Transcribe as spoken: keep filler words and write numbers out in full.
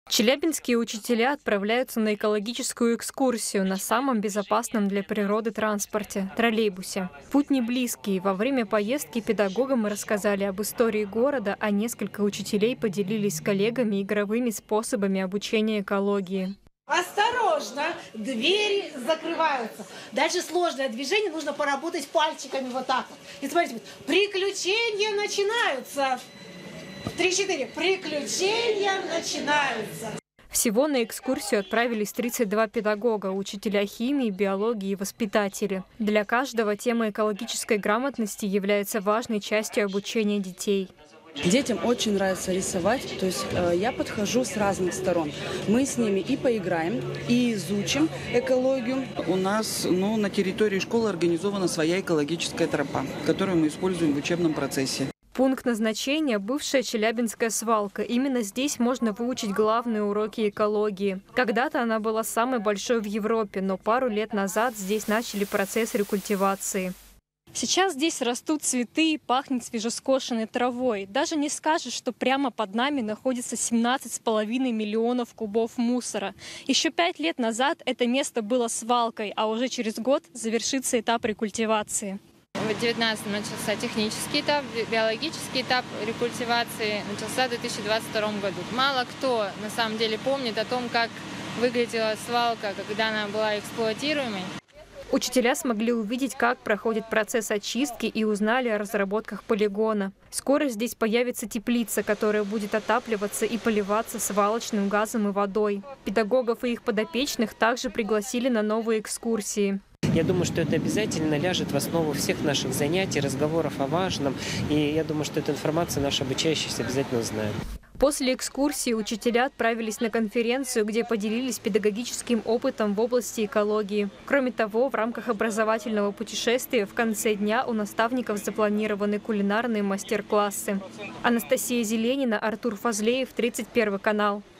Челябинские учителя отправляются на экологическую экскурсию на самом безопасном для природы транспорте – троллейбусе. Путь не близкий. Во время поездки педагогам рассказали об истории города, а несколько учителей поделились с коллегами игровыми способами обучения экологии. Осторожно, двери закрываются. Дальше сложное движение, нужно поработать пальчиками вот так вот. И смотрите, приключения начинаются. Три-четыре. Приключения начинаются. Всего на экскурсию отправились тридцать два педагога, учителя химии, биологии и воспитатели. Для каждого тема экологической грамотности является важной частью обучения детей. Детям очень нравится рисовать, то есть э, я подхожу с разных сторон. Мы с ними и поиграем, и изучим экологию. У нас ну, на территории школы организована своя экологическая тропа, которую мы используем в учебном процессе. Пункт назначения – бывшая Челябинская свалка. Именно здесь можно выучить главные уроки экологии. Когда-то она была самой большой в Европе, но пару лет назад здесь начали процесс рекультивации. Сейчас здесь растут цветы и пахнет свежескошенной травой. Даже не скажешь, что прямо под нами находится семнадцать с половиной миллионов кубов мусора. Еще пять лет назад это место было свалкой, а уже через год завершится этап рекультивации. В две тысячи девятнадцатом начался технический этап, биологический этап рекультивации начался в две тысячи двадцать втором году. Мало кто на самом деле помнит о том, как выглядела свалка, когда она была эксплуатируемой. Учителя смогли увидеть, как проходит процесс очистки, и узнали о разработках полигона. Скоро здесь появится теплица, которая будет отапливаться и поливаться свалочным газом и водой. Педагогов и их подопечных также пригласили на новые экскурсии. Я думаю, что это обязательно ляжет в основу всех наших занятий, разговоров о важном. И я думаю, что эту информацию наши обучающиеся обязательно знают. После экскурсии учителя отправились на конференцию, где поделились педагогическим опытом в области экологии. Кроме того, в рамках образовательного путешествия в конце дня у наставников запланированы кулинарные мастер-классы. Анастасия Зеленина, Артур Фазлеев, тридцать первый канал.